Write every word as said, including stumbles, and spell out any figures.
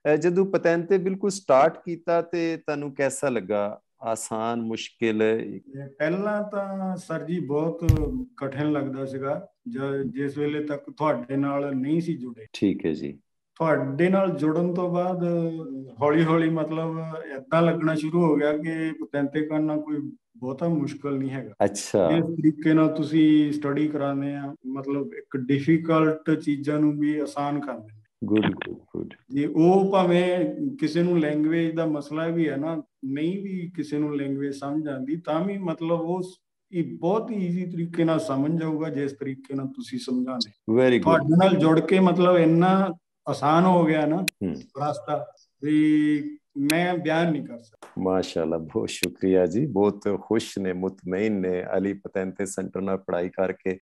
ਅਹ ਜਦੋਂ ਪਤੰਤੇ ਬਿਲਕੁਲ ਸਟਾਰਟ ਕੀਤਾ ਤੇ ਤੁਹਾਨੂੰ कैसा ਲੱਗਾ? ਆਸਾਨ, ਮੁਸ਼ਕਿਲ? ਇਹ ਪਹਿਲਾਂ ਤਾਂ ਸਰ ਜੀ ਬਹੁਤ ਕਠਿਨ ਲੱਗਦਾ ਸੀਗਾ, ਜ- ਜਿਸ ਵੇਲੇ ਤੱਕ ਤੁਹਾਡੇ ਨਾਲ ਨਹੀਂ ਸੀ ਜੁੜੇ। ਠੀਕ ਹੈ ਜੀ। ਤੁਹਾਡੇ ਨਾਲ ਜੁੜਨ ਤੋਂ ਬਾਅਦ ਹੌਲੀ ਹੌਲੀ ਮਤਲਬ ਏਦਾਂ ਲੱਗਣਾ ਸ਼ੁਰੂ ਹੋ ਗਿਆ ਕਿ ਪਤੰਤੇ ਕਰਨਾ ਕੋਈ ਬਹੁਤਾ ਮੁਸ਼ਕਲ ਨਹੀਂ ਹੈਗਾ। ਅੱਛਾ। ਜਿਸ ਤਰੀਕੇ ਨਾਲ ਤੁਸੀਂ ਸਟੱਡੀ ਕਰਾਉਂਦੇ ਆ, ਮਤਲਬ ਇੱਕ ਡਿਫਿਕਲਟ ਚੀਜ਼ਾਂ ਨੂੰ ਵੀ ਆਸਾਨ ਕਰਦੇ ਨੇ। Good good good. ਜੀ ਉਹ ਭਾਵੇਂ ਕਿਸੇ ਨੂੰ ਲੈਂਗੁਏਜ ਦਾ ਮਸਲਾ ਵੀ ਹੈ ਨਾ, ਨਹੀਂ ਵੀ ਕਿਸੇ ਨੂੰ ਲੈਂਗੁਏਜ ਸਮਝ ਆਉਂਦੀ ਤਾਂ ਵੀ ਮਤਲਬ ਉਹ ਇਹ ਬਹੁਤ ਹੀ ਈਜ਼ੀ ਤਰੀਕੇ ਨਾਲ ਸਮਝ ਜਾਊਗਾ ਜਿਸ ਤਰੀਕੇ ਨਾਲ ਤੁਸੀਂ ਸਮਝਾਉਂਦੇ। Very good. ਤੁਹਾਡੇ ਨਾਲ ਜੁੜ ਕੇ ਮਤਲਬ ਇੰਨਾ ਆਸਾਨ ਹੋ ਗਿਆ ਨਾ ਹੂੰ। ਰਾਸਤਾ, ਵੀ ਮੈਂ ਬਿਆਨ नहीं कर सकता। माशाल्लाह, बहुत शुक्रिया जी। बहुत खुश ने, मुतमईन ने अली पतंते सेंटर में पढ़ाई करके